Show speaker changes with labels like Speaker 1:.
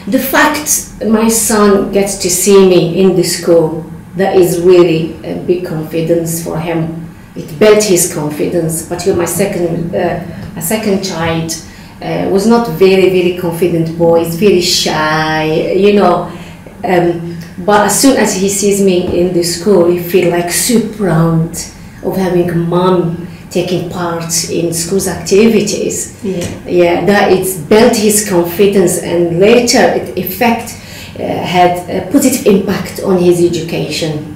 Speaker 1: The fact my son gets to see me in the school, that is really a big confidence for him. It built his confidence. But my second child was not very confident boy. He's very shy, you know. But as soon as he sees me in the school, he feels like so proud of having a mom taking part in school's activities. Yeah, that it's built his confidence, and later it had a positive impact on his education.